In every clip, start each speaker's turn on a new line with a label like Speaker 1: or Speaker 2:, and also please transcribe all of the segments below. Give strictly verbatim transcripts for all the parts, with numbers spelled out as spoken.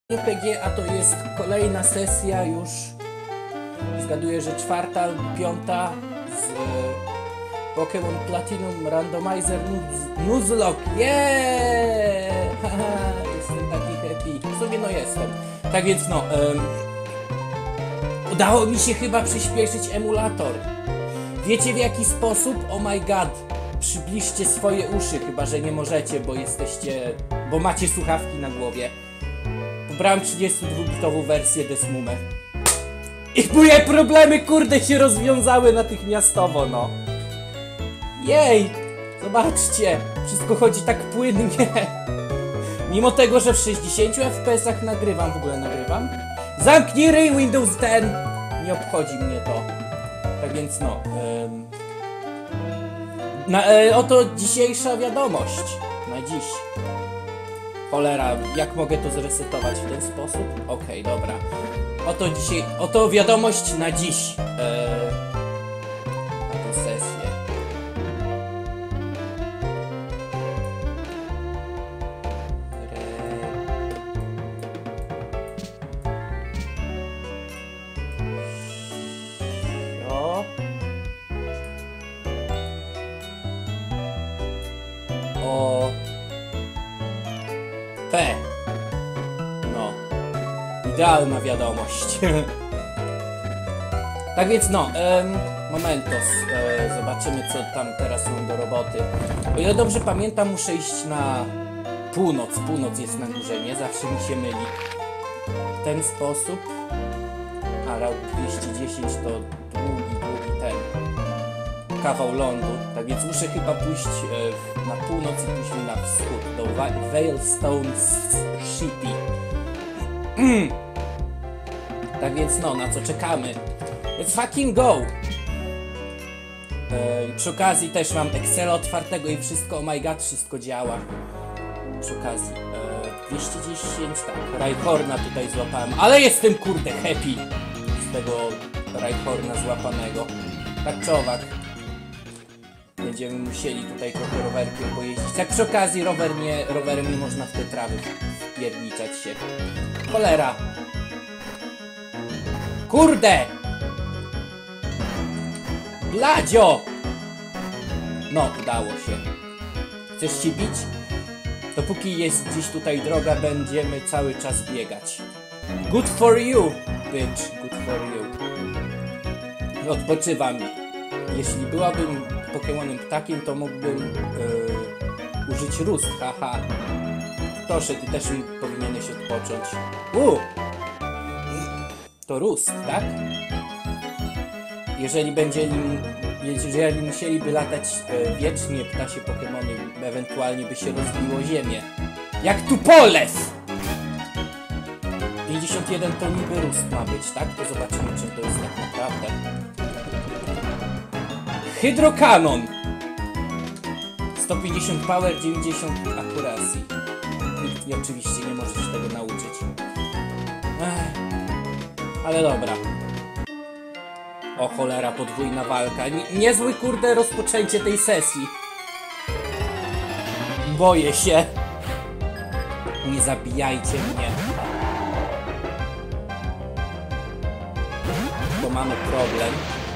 Speaker 1: R P G, a to jest kolejna sesja już, zgaduję, że czwarta albo piąta z e, Pokémon Platinum Randomizer Nuzlocke. Jeee! Jestem taki happy. W sumie no jestem. Tak więc no, um, udało mi się chyba przyspieszyć emulator. Wiecie w jaki sposób? Oh my god. Przybliżcie swoje uszy, chyba że nie możecie, bo jesteście, bo macie słuchawki na głowie. Pobrałem trzydziestodwubitową wersję Desmume. I moje problemy, kurde, się rozwiązały natychmiastowo, no. Jej! Zobaczcie! Wszystko chodzi tak płynnie. Mimo tego, że w sześćdziesięciu F P S ach nagrywam, w ogóle nagrywam. Zamknij ryj, Windows dziesięć! Nie obchodzi mnie to. Tak więc no. Ym... Na, e, oto dzisiejsza wiadomość. Na dziś. Cholera, jak mogę to zresetować w ten sposób? Okej, okay, dobra. Oto dzisiaj, oto wiadomość na dziś. Eee, na tę sesję. Jo. O. P. No. Idealna wiadomość. Tak więc no, em, momentos. E, zobaczymy co tam teraz mam do roboty. O ile dobrze pamiętam, muszę iść na północ. Północ jest na górze, nie? Zawsze mi się myli. W ten sposób. A Route dwieście dziesięć to długi, długi ten kawał lądu. Tak więc muszę chyba pójść e, na północ i później na wschód do Veilstone City. Tak więc no, na co czekamy? Let's fucking go! E, przy okazji też mam Excela otwartego i wszystko, oh my god, wszystko działa. Przy okazji e, dwieście dziesięć, tak, Rhyhorna tutaj złapałem, ale jestem kurde happy z tego Rhyhorna złapanego. Tak czy owak. Będziemy musieli tutaj trochę rowerkiem pojeździć. Tak przy okazji rower nie, rowerem nie można w te trawy wpierniczać się. Cholera! Kurde! Bladzio! No, udało się. Chcesz się bić? Dopóki jest gdzieś tutaj droga, będziemy cały czas biegać. Good for you, bitch. Good for you. Odpoczywam. Jeśli byłabym Pokemonem ptakiem, to mógłbym yy, użyć Rust, haha. Proszę, ty też powinieneś odpocząć. U! To Rust, tak? Jeżeli będzie, jeżeli musieliby latać e, wiecznie ptasie Pokemony, ewentualnie by się rozbiło ziemię. Jak tu polew! pięćdziesiąt jeden to niby Rust ma być, tak? To zobaczymy, czym to jest tak naprawdę. Hydrokanon! sto pięćdziesiąt power, dziewięćdziesiąt akuracji. Nikt nie, oczywiście nie może się tego nauczyć. Ech. Ale dobra. O cholera, podwójna walka. Nie, niezły kurde rozpoczęcie tej sesji. Boję się. Nie zabijajcie mnie. Bo mamy problem.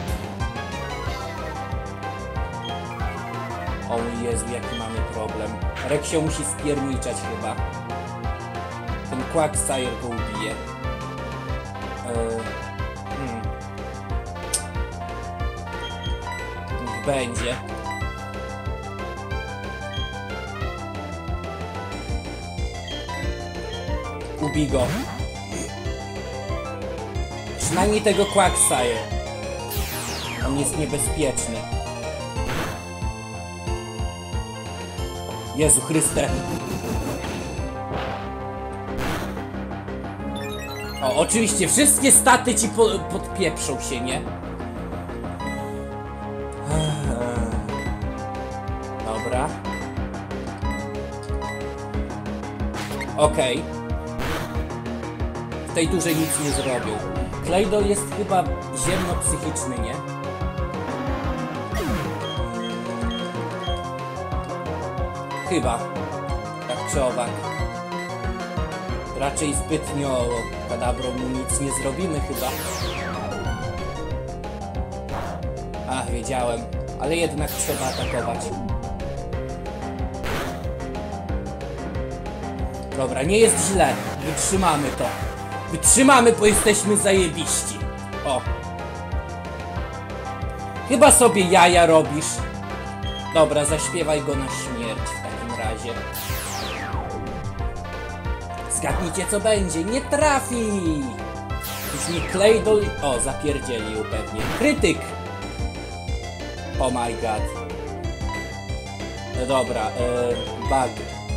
Speaker 1: O mój Jezu, jaki mamy problem. Reksio musi spierniczać chyba. Ten Quagsire go ubije. Eee, hmm. Niech będzie. Ubij go. Przynajmniej tego Quagsire. On jest niebezpieczny. Jezu Chryste. O, oczywiście, wszystkie staty ci po, podpieprzą się, nie? Dobra. Okej. Okay. W tej turze nic nie zrobił. Claydol jest chyba ziemno-psychiczny, nie? Chyba. Tak czy owak. Raczej zbytnio kadabrą mu nic nie zrobimy chyba. Ach, wiedziałem. Ale jednak trzeba atakować. Dobra, nie jest źle. Wytrzymamy to. Wytrzymamy, bo jesteśmy zajebiści. O. Chyba sobie jaja robisz. Dobra, zaśpiewaj go na śmierć w takim razie. Zgadnijcie, co będzie. Nie trafi! Już mi Claydol... O, zapierdzielił pewnie. Krytyk! Oh my god. No dobra, e, bug.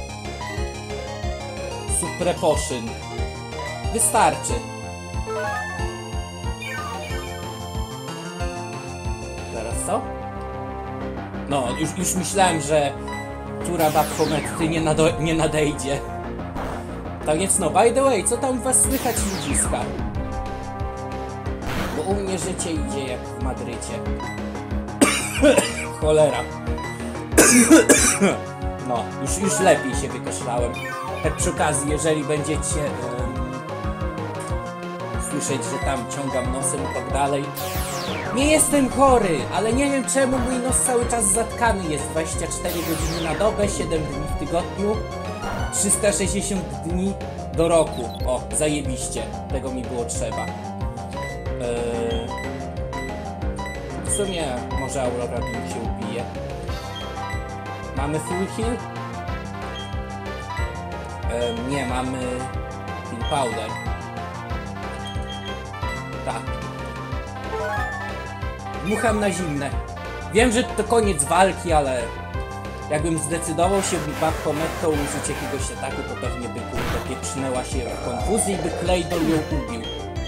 Speaker 1: Supre potion. Wystarczy. Zaraz co? No, już, już myślałem, że tura Baphometty nie, nado nie nadejdzie. Tak więc no, by the way, co tam u was słychać, ludziska? Bo u mnie życie idzie jak w Madrycie. Cholera. No, już, już lepiej się wykaszlałem. Tak przy okazji, jeżeli będziecie um, słyszeć, że tam ciągam nosem i tak dalej. Nie jestem chory, ale nie wiem czemu mój nos cały czas zatkany jest. dwadzieścia cztery godziny na dobę, siedem dni w tygodniu, trzysta sześćdziesiąt dni do roku. O, zajebiście. Tego mi było trzeba. Eee... W sumie może Aurora Beam się ubije. Mamy full heal? Eee, nie, mamy heal powder. Tak. Dmucham na zimne. Wiem, że to koniec walki, ale jakbym zdecydował się Baphomettą użyć jakiegoś ataku, to pewnie by kurde pieprznęła się w konfuzji i by Claydol ją ubił.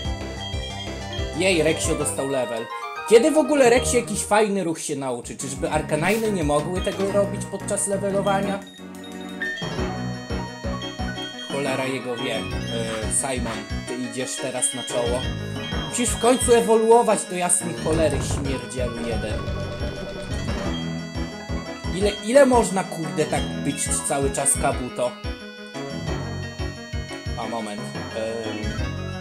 Speaker 1: Jej, Rexio dostał level. Kiedy w ogóle Rexio jakiś fajny ruch się nauczy? Czyżby Arkaniny nie mogły tego robić podczas levelowania? Cholera jego wie. Yy, Simon, ty idziesz teraz na czoło. Musisz w końcu ewoluować do jasnej cholery, śmierdzielu jeden. Ile, ile można kurde tak być cały czas Kabuto? A moment. Yy...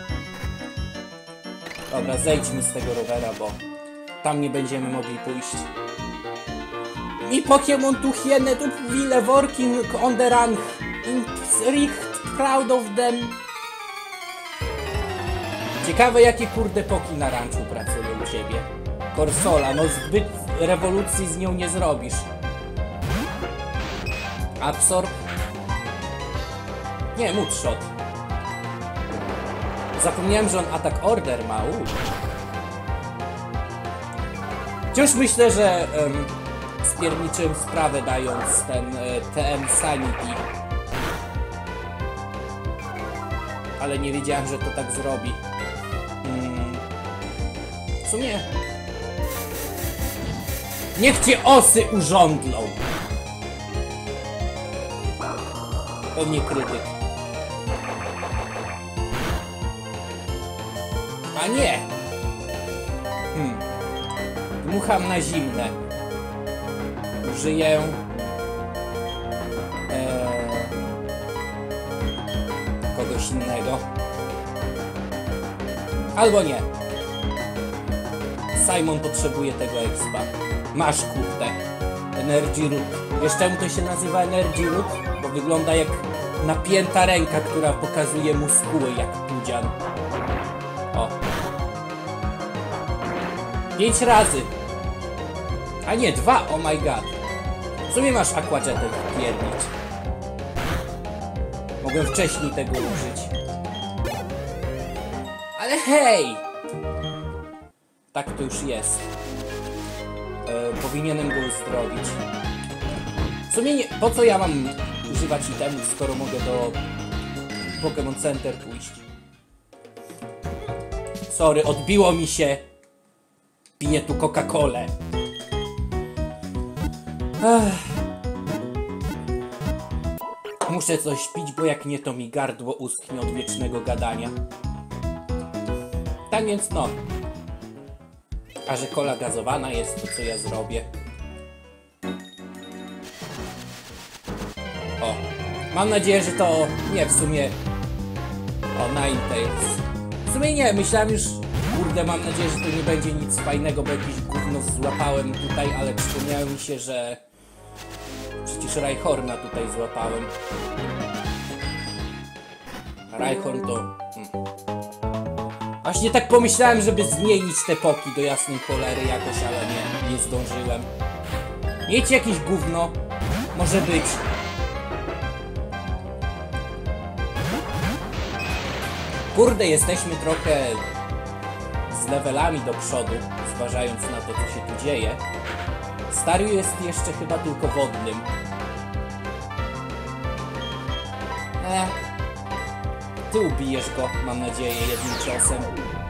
Speaker 1: Dobra, zejdźmy z tego rowera, bo tam nie będziemy mogli pójść. Mi Pokémon tu hiene tu wile working on the run. I'm richt proud of them. Ciekawe, jakie kurde poki na ranczu pracują u ciebie. Corsola, no zbyt rewolucji z nią nie zrobisz. Absorb. Nie, Moodshot. Zapomniałem, że on Attack Order ma. U. Wciąż myślę, że um, spierniczyłem sprawę, dając ten e, T M Sanity. Ale nie wiedziałem, że to tak zrobi. Hmm. W sumie... Niech cię osy urządlą! Pewnie krytyk. A nie! Hmm. Dmucham na zimne. Użyję... Eee... kogoś innego. Albo nie. Simon potrzebuje tego expa. Masz kurde. Energy Root. Wiesz czemu to się nazywa Energy Root? Bo wygląda jak napięta ręka, która pokazuje muskuły jak pudzian. O. Pięć razy. A nie, dwa, oh my god. W sumie masz Aquajetę wpiernić. Mogłem wcześniej tego użyć. Ale hej! Tak to już jest. E, powinienem go uzdrowić. W sumie nie, po co ja mam używać itemów, skoro mogę do Pokémon Center pójść? Sorry, odbiło mi się. Piję tu Coca-Colę. Muszę coś pić, bo jak nie, to mi gardło uschnie od wiecznego gadania. Tak więc no. A że kola gazowana jest, to co ja zrobię? O. Mam nadzieję, że to... Nie, w sumie... O, Ninetales. W sumie nie, myślałem już... Kurde, mam nadzieję, że to nie będzie nic fajnego, bo jakieś gówno złapałem tutaj, ale przypomniało mi się, że... Przecież Rhyhorna tutaj złapałem. Rhyhorn to... Hmm. Właśnie tak pomyślałem, żeby zmienić te poki do jasnej cholery jakoś, ale nie, nie zdążyłem. Miejcie jakieś gówno. Może być. Kurde, jesteśmy trochę z levelami do przodu, zważając na to, co się tu dzieje. Staryu jest jeszcze chyba tylko wodnym. Eh. Ty ubijesz go, mam nadzieję, jednym ciosem.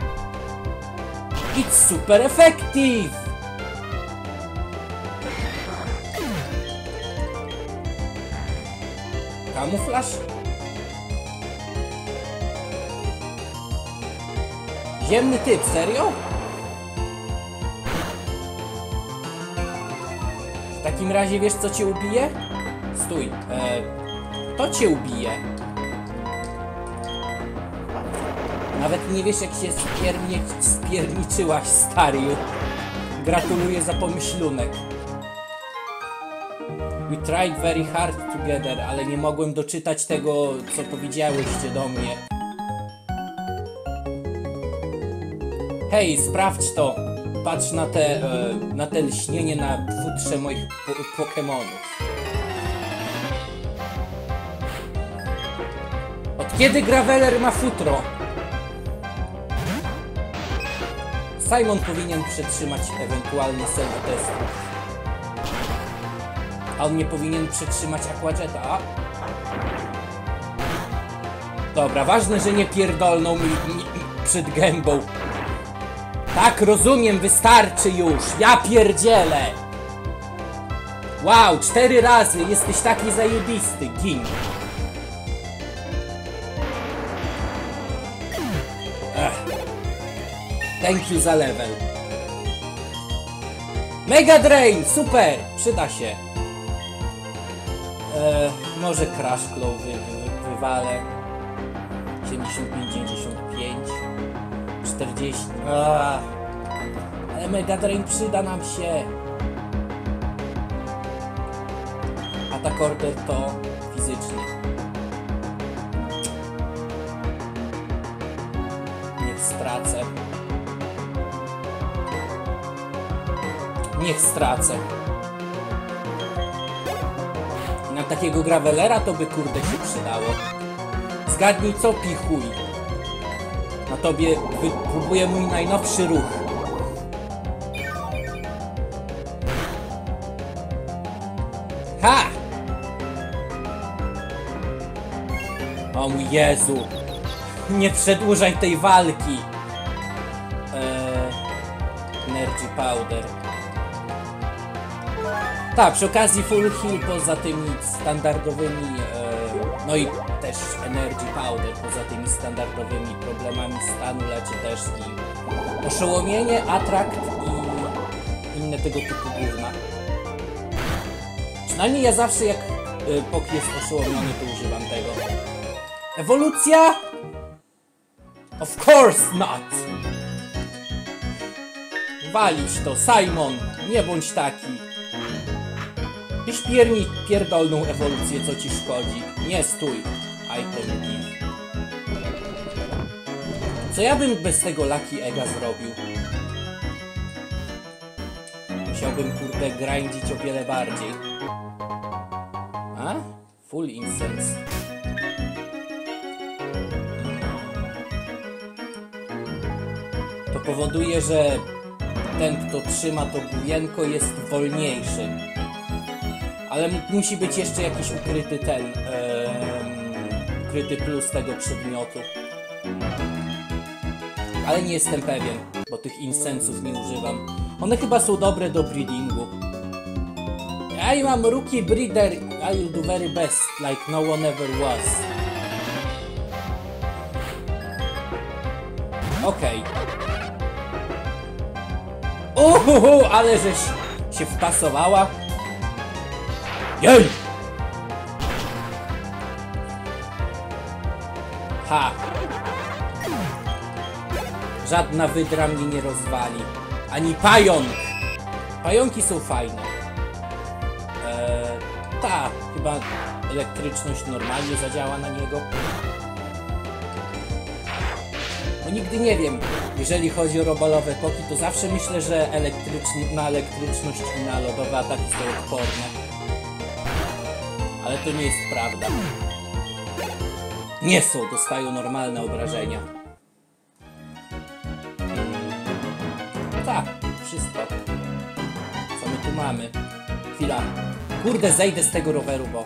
Speaker 1: It's super effective! Kamuflaż? Ziemny typ, serio? W takim razie wiesz, co cię ubije? Stój, e, to cię ubije. Nawet nie wiesz, jak się spiernie, spierniczyłaś, Staryu. Gratuluję za pomyślunek. We tried very hard together, ale nie mogłem doczytać tego, co powiedziałyście do mnie. Hej, sprawdź to. Patrz na te, e, na te lśnienie na futrze moich po Pokemonów. Od kiedy Graveler ma futro? Simon powinien przetrzymać ewentualny self-test. A on nie powinien przetrzymać Aquajetta. Dobra, ważne, że nie pierdolną mi, mi przed gębą. Tak, rozumiem, wystarczy już. Ja pierdzielę. Wow, cztery razy. Jesteś taki zajebisty. Gin. Ech. Thank you za level. Mega Drain, super. Przyda się. Eee, może Crash Claw wy, wy, wywalę. siedemdziesiąt pięć, dziewięćdziesiąt pięć. czterdzieści. Aaaa. Ale Mega Drain przyda nam się. Attack Order to fizyczny. Niech stracę. Niech stracę. Na takiego Gravelera to by kurde się przydało. Zgadnij co, pichuj. Na tobie próbuję mój najnowszy ruch. Ha! O mój Jezu. Nie przedłużaj tej walki. Eee, Energy Powder. Tak, przy okazji full heal poza tymi standardowymi, e, no i też Energy Powder poza tymi standardowymi problemami stanu leczy też i oszołomienie, atrakt i inne tego typu gówna. Przynajmniej ja zawsze jak e, Pok jest oszołomiony, to używam tego. Ewolucja? Of course not! Walić to, Simon! Nie bądź taki! Tyś pierni pierdolną ewolucję, co ci szkodzi. Nie stój. Item give. Co ja bym bez tego Lucky Egga zrobił? Musiałbym kurde grindzić o wiele bardziej. A? Full incense. To powoduje, że ten, kto trzyma to główienko, jest wolniejszy. Ale musi być jeszcze jakiś ukryty ten, ee, ukryty plus tego przedmiotu. Ale nie jestem pewien, bo tych incensów nie używam. One chyba są dobre do breedingu. I am rookie breeder, I will do very best, like no one ever was. Okej. Okay. Uhuhu, ale żeś się wpasowała. Jej! Ha! Żadna wydra mnie nie rozwali. Ani pająk! Pająki są fajne. Eee, ta, chyba elektryczność normalnie zadziała na niego. No nigdy nie wiem, jeżeli chodzi o robalowe poki, to zawsze myślę, że elektryczny, na elektryczność i na lodowe ataki są odporne. Ale to nie jest prawda. Nie są, dostają normalne obrażenia. Tak, wszystko. Co my tu mamy? Chwila. Kurde, zejdę z tego roweru, bo...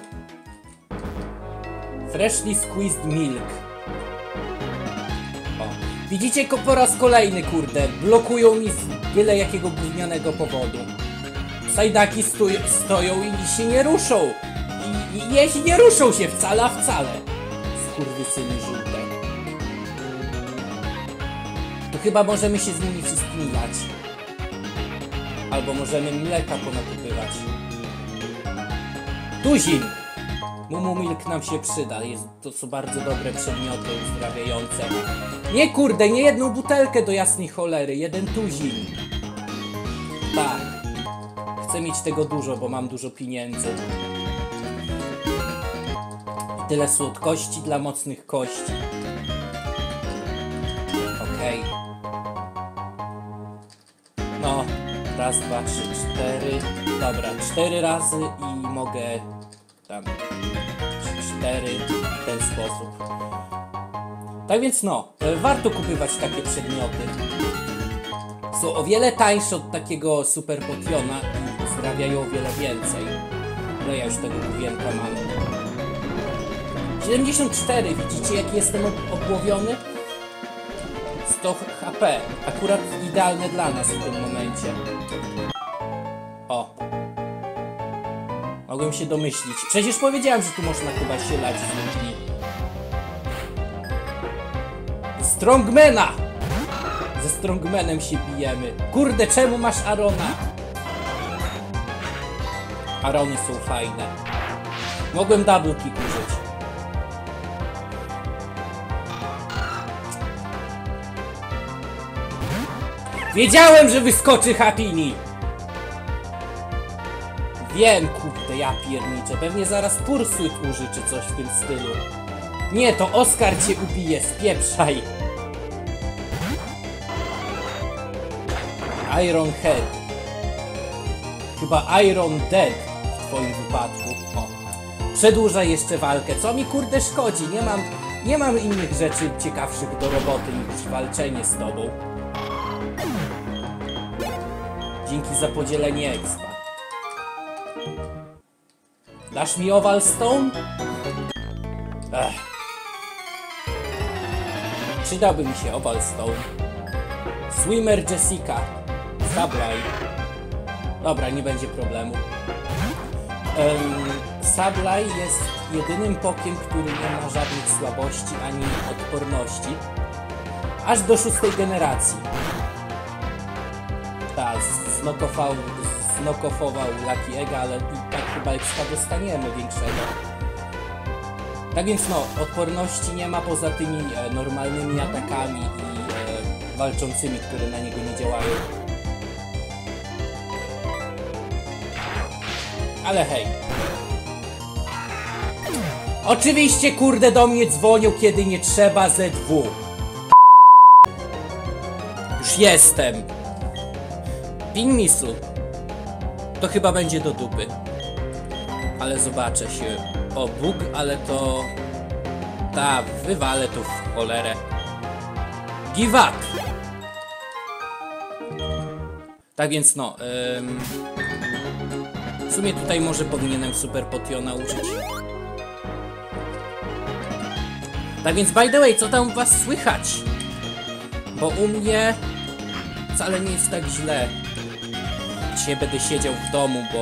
Speaker 1: Freshly squeezed milk. O. Widzicie, po raz kolejny, kurde, blokują mi z byle jakiego gównianego powodu. Sajdaki sto stoją i się nie ruszą. I, i jeśli nie ruszą się wcale, a wcale. Skurwysyny żółte. To chyba możemy się z nimi wszystkimi dać. Albo możemy mleka ponakupywać. Tuzin! Mumu Milk nam się przyda. Jest, to są bardzo dobre przedmioty uzdrawiające. Nie kurde, nie jedną butelkę do jasnej cholery. Jeden tuzin. Tak. Chcę mieć tego dużo, bo mam dużo pieniędzy. Tyle słodkości dla mocnych kości. Okej. Okay. No. Raz, dwa, trzy, cztery. Dobra, cztery razy i mogę... Tam... Cztery w ten sposób. Tak więc no, warto kupować takie przedmioty. Są o wiele tańsze od takiego super potiona i uzdrawiają o wiele więcej. No ja już tego główienka mam. siedemdziesiąt cztery, widzicie jaki jestem obłowiony? sto H P, akurat idealne dla nas w tym momencie. O. Mogłem się domyślić. Przecież powiedziałem, że tu można chyba się lać z ludźmi. Strongmana! Ze Strongmanem się bijemy. Kurde, czemu masz Arona? Arony są fajne. Mogłem double kick użyć. Wiedziałem, że wyskoczy Happini! Wiem, kurde, ja pierniczę. Pewnie zaraz Pursuit uży, czy coś w tym stylu. Nie, to Oskar cię ubije, spieprzaj! Iron Head. Chyba Iron Dead w twoim wypadku. O. Przedłużaj jeszcze walkę. Co mi kurde szkodzi? Nie mam, nie mam innych rzeczy ciekawszych do roboty niż walczenie z tobą. Dzięki za podzielenie expa. Dasz mi Oval Stone? Ech. Przydałby mi się Oval Stone. Swimmer Jessica. Sableye. Dobra, nie będzie problemu. Um, Sableye jest jedynym pokiem, który nie ma żadnych słabości ani odporności. Aż do szóstej generacji. Tak, znokował, znokofował Lucky Egga, ale i tak chyba extra dostaniemy większego. Tak więc no, odporności nie ma poza tymi e, normalnymi atakami i e, walczącymi, które na niego nie działają. Ale hej. Oczywiście kurde do mnie dzwonią, kiedy nie trzeba Z W. Już jestem. Pin misu. To chyba będzie do dupy. Ale zobaczę się. O, bóg, ale to... Ta, wywalę tu w cholerę. Give up! Tak więc no, ym... w sumie tutaj może powinienem super potiona użyć. Tak więc by the way, co tam u was słychać? Bo u mnie wcale nie jest tak źle. Dzisiaj będę siedział w domu, bo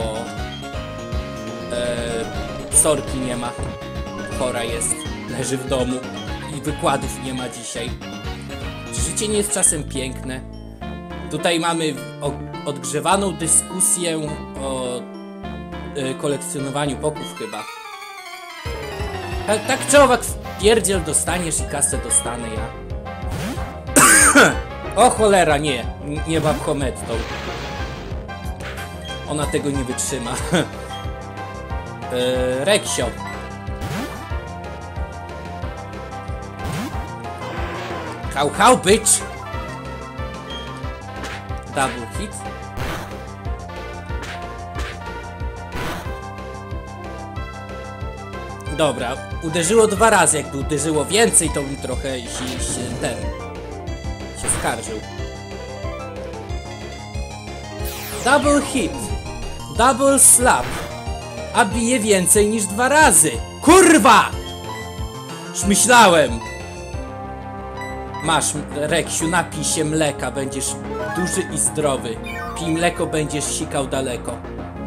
Speaker 1: e, Sorki nie ma. Chora jest, leży w domu i wykładów nie ma dzisiaj. Czy życie nie jest czasem piękne? Tutaj mamy o, odgrzewaną dyskusję o e, kolekcjonowaniu poków chyba. Tak, tak czy owak, pierdziel dostaniesz i kasę dostanę ja. O cholera, nie. Nie Babchomettą. Ona tego nie wytrzyma. yy, Reksio. How, how, bitch! Double hit. Dobra, uderzyło dwa razy. Jakby uderzyło więcej, to bym trochę się, się ten... się skarżył. Double hit. Double slap. A bije więcej niż dwa razy. Kurwa! Już myślałem. Masz, Reksiu, napij się mleka. Będziesz duży i zdrowy. Pij mleko, będziesz sikał daleko.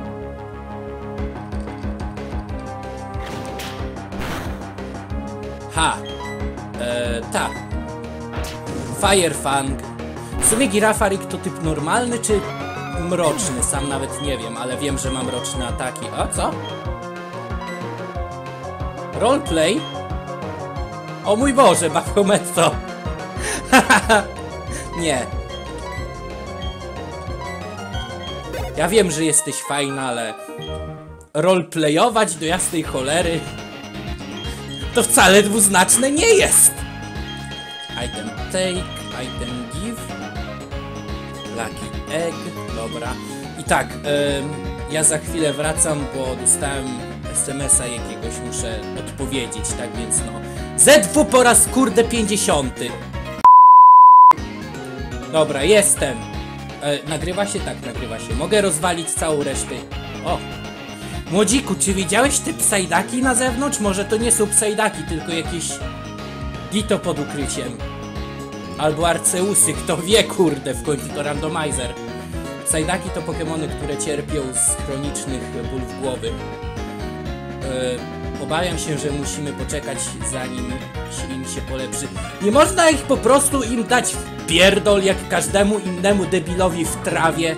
Speaker 1: Ha. Eee, ta. Firefang. W sumie Girafarik to typ normalny czy mroczny? Sam nawet nie wiem, ale wiem, że ma mroczne ataki. O, co? Roleplay? O mój Boże, Babchometto. Nie. Ja wiem, że jesteś fajna, ale roleplayować do jasnej cholery to wcale dwuznaczne nie jest. Item take, item give, lucky egg, dobra. I tak, ym, ja za chwilę wracam, bo dostałem es em es a jakiegoś, muszę odpowiedzieć, tak więc no. Z W po raz kurde pięćdziesiąty. Dobra, jestem. E, nagrywa się? Tak, nagrywa się. Mogę rozwalić całą resztę. O! Młodziku, czy widziałeś te psajdaki na zewnątrz? Może to nie są psajdaki, tylko jakieś dito pod ukryciem. Albo arceusy, kto wie, kurde, w końcu to randomizer. Psajdaki to pokemony, które cierpią z chronicznych bólów głowy. E, obawiam się, że musimy poczekać, zanim im się polepszy. Nie można ich po prostu im dać w pierdol, jak każdemu innemu debilowi w trawie.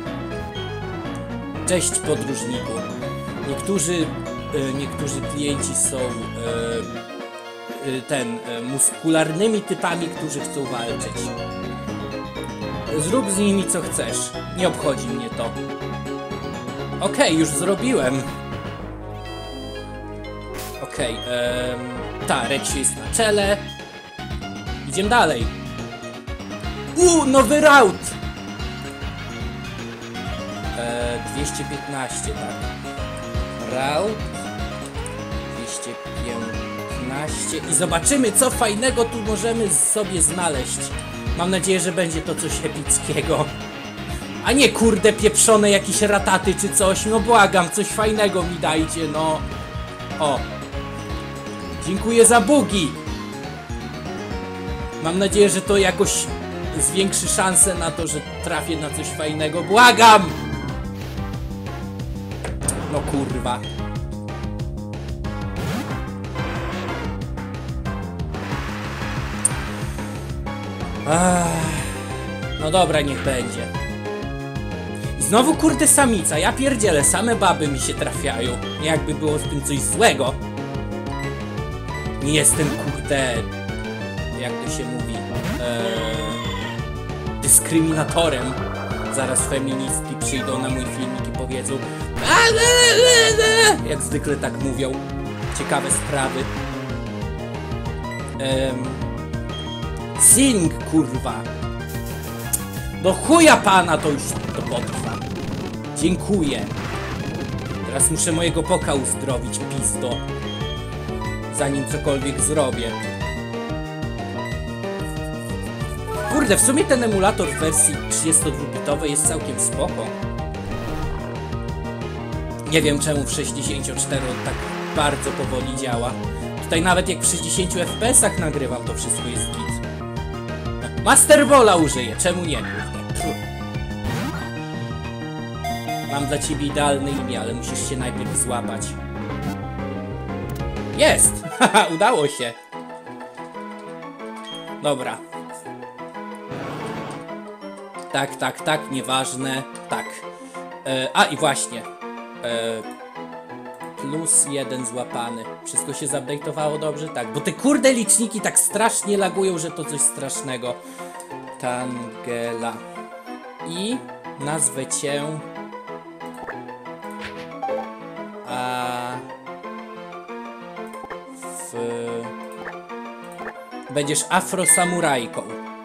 Speaker 1: Cześć, podróżniku. Niektórzy, e, niektórzy klienci są e, e, ten, e, muskularnymi typami, którzy chcą walczyć. Zrób z nimi co chcesz. Nie obchodzi mnie to. Okej, okay, już zrobiłem. Okej, okay, um, ta, Reksiu jest na czele. Idziemy dalej. Uuu, nowy raut! E, dwieście piętnaście, tak. Raut. dwieście piętnaście. I zobaczymy, co fajnego tu możemy sobie znaleźć. Mam nadzieję, że będzie to coś epickiego. A nie, kurde, pieprzone jakieś rataty czy coś. No błagam, coś fajnego mi dajcie, no. O. Dziękuję za bugi. Mam nadzieję, że to jakoś zwiększy szansę na to, że trafię na coś fajnego. Błagam! No kurwa. Ach, no dobra, niech będzie. Znowu kurde samica, ja pierdzielę, same baby mi się trafiają. Jakby było z tym coś złego. Nie jestem kurde, jak to się mówi, ee, dyskryminatorem. Zaraz feministki przyjdą na mój filmik i powiedzą, jak zwykle tak mówią. Ciekawe sprawy. Ehm, Sing, kurwa. Do chuja pana to już to potrwa. Dziękuję. Teraz muszę mojego poka uzdrowić, pizdo. Zanim cokolwiek zrobię. Kurde, w sumie ten emulator w wersji trzydziestodwubitowej jest całkiem spoko. Nie wiem czemu w sześćdziesięciu czterech on tak bardzo powoli działa. Tutaj nawet jak w sześćdziesięciu F P S-ach nagrywam, to wszystko jest git. Master Balla użyję, czemu nie? Mam dla ciebie idealne imię, ale musisz się najpierw złapać. Jest! Haha, udało się. Dobra. Tak, tak, tak, nieważne. Tak. E, a i właśnie. E, plus jeden złapany. Wszystko się zupdate'owało dobrze? Tak, bo te kurde liczniki tak strasznie lagują, że to coś strasznego. Tangela. I nazwę cię... A... W... Będziesz afrosamurajką.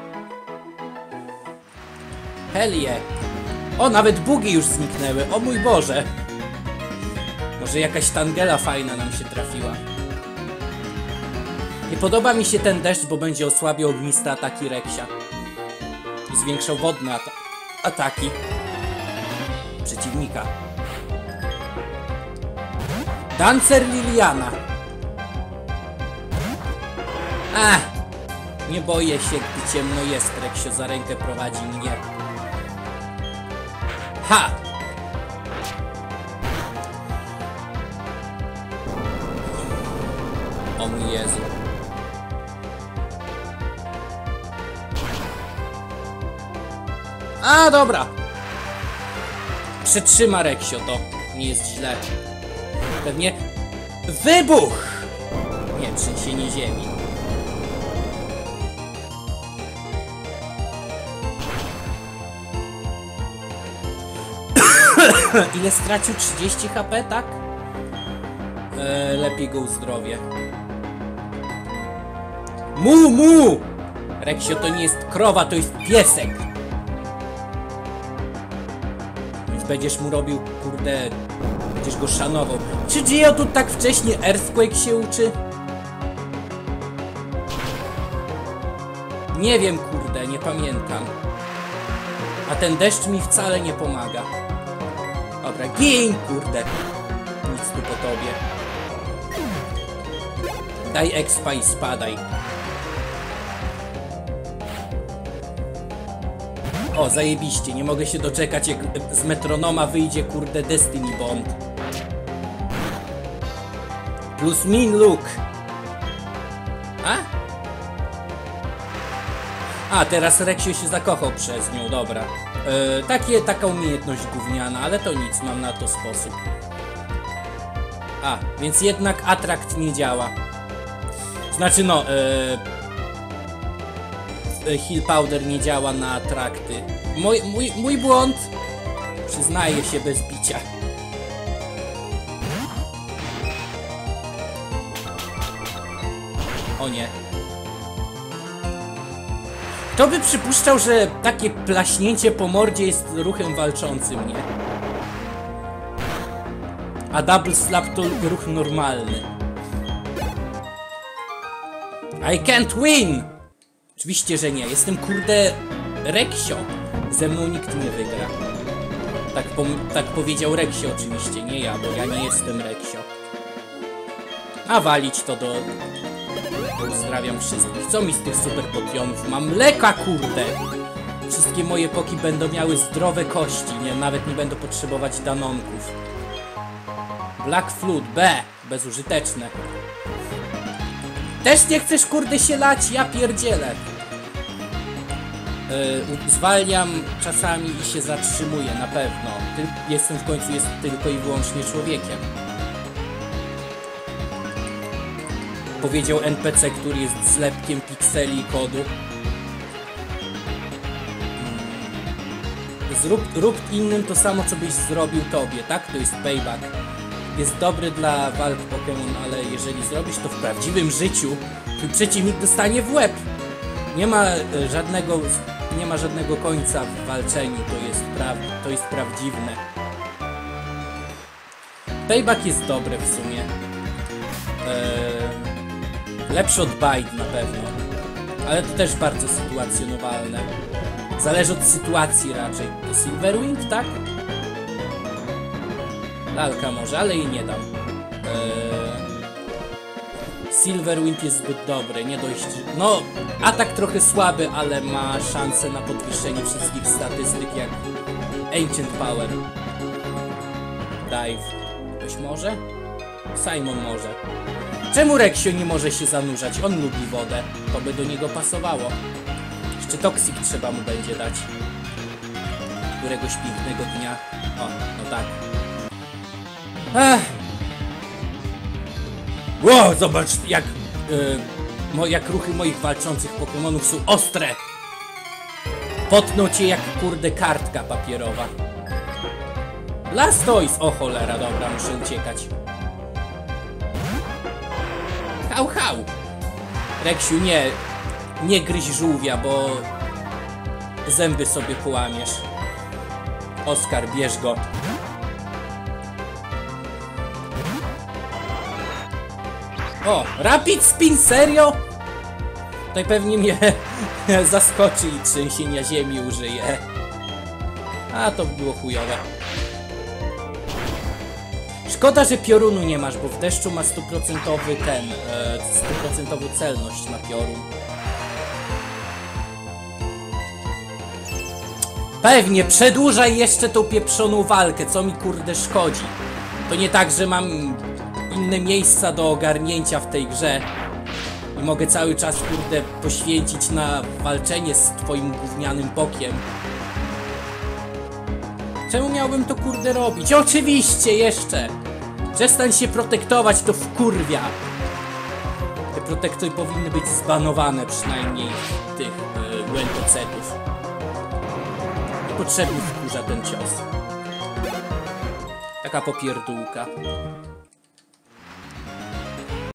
Speaker 1: Hell yeah. O, nawet bugi już zniknęły. O mój Boże. Może jakaś Tangela fajna nam się trafiła. Nie podoba mi się ten deszcz, bo będzie osłabiał ogniste ataki Reksia. I zwiększał wodne at ataki przeciwnika. Dancer Liliana. Ach, nie boję się, gdy ciemno jest. Reksio za rękę prowadzi mnie. Ha! O mój Jezu. A, dobra. Przetrzyma Reksio to. Nie jest źle. Pewnie... Wybuch! Nie, trzęsienie ziemi. Ile stracił? trzydzieści H P, tak? Eee, lepiej go uzdrowię. Mu, mu! Reksio to nie jest krowa, to jest piesek. Więc będziesz mu robił, kurde... Będziesz go szanował. Czy Gio tu tak wcześnie Earthquake się uczy? Nie wiem, kurde, nie pamiętam. A ten deszcz mi wcale nie pomaga. Dobra, gin, kurde. Nic tu po tobie. Daj expa i spadaj. O, zajebiście, nie mogę się doczekać, jak z metronoma wyjdzie, kurde, Destiny Bond. Plus min look. A? A, teraz Reksio się zakochał przez nią, dobra. Yy, takie, taka umiejętność gówniana, ale to nic, mam na to sposób. A, więc jednak atrakt nie działa. Znaczy no, yy, Heal Powder nie działa na atrakty. Mój, mój, mój błąd. Przyznaję się bez bicia. O nie. Kto by przypuszczał, że takie plaśnięcie po mordzie jest ruchem walczącym, nie? A double slap to ruch normalny. I can't win! Oczywiście, że nie. Jestem, kurde, Reksio. Ze mną nikt nie wygra. Tak, po, tak powiedział Reksio oczywiście, nie ja, bo ja nie jestem Reksio. A walić to do... Pozdrawiam wszystkich. Co mi z tych super potionów? Mam mleka, kurde! Wszystkie moje poki będą miały zdrowe kości. Nie, nawet nie będą potrzebować danonków. Black Flood, B. Bezużyteczne. Też nie chcesz, kurde, się lać? Ja pierdzielę. Yy, zwalniam czasami i się zatrzymuję, na pewno. Ty, jestem w końcu jest tylko i wyłącznie człowiekiem. Powiedział N P C, który jest zlepkiem pikseli i kodu. Zrób, rób innym to samo, co byś zrobił tobie, tak? To jest payback. Jest dobry dla walk Pokémon, ale jeżeli zrobisz to w prawdziwym życiu, twój przeciwnik dostanie w łeb. Nie ma e, żadnego, nie ma żadnego końca w walczeniu, to jest, pra, to jest prawdziwne. Payback jest dobre w sumie. Eee... Lepszy od Bite na pewno, ale to też bardzo sytuacjonowalne. Zależy od sytuacji raczej. To Silverwing, tak? Lalka może, ale jej nie dam. Eee... Silverwing jest zbyt dobry, nie dość... No, atak trochę słaby, ale ma szansę na podwyższenie wszystkich statystyk jak Ancient Power. Dive. Ktoś może? Simon może. Czemu Reksio nie może się zanurzać? On lubi wodę. To by do niego pasowało. Jeszcze Toxic trzeba mu będzie dać. Któregoś pięknego dnia. O, no tak. Ech. Ło, zobacz jak... Yy, mo, jak ruchy moich walczących Pokemonów są ostre. Potnął cię jak kurde kartka papierowa. Blastoise! O cholera, dobra, muszę uciekać. Hał, hał! Reksiu, nie, nie gryź żółwia, bo zęby sobie połamiesz. Oskar, bierz go. O, Rapid Spin, serio? Tutaj pewnie mnie zaskoczy i trzęsienia ziemi użyje. A, to było chujowe. Szkoda, że piorunu nie masz, bo w deszczu ma stuprocentowy ten, stuprocentową celność na piorun. Pewnie, przedłużaj jeszcze tą pieprzoną walkę, co mi kurde szkodzi. To nie tak, że mam inne miejsca do ogarnięcia w tej grze i mogę cały czas kurde poświęcić na walczenie z twoim gównianym bokiem. Czemu miałbym to kurde robić? Oczywiście jeszcze! Przestań się protektować, to wkurwia! Te protektory powinny być zbanowane przynajmniej tych yy, łętocetów. Niepotrzebnie wkurza ten cios. Taka popierdółka.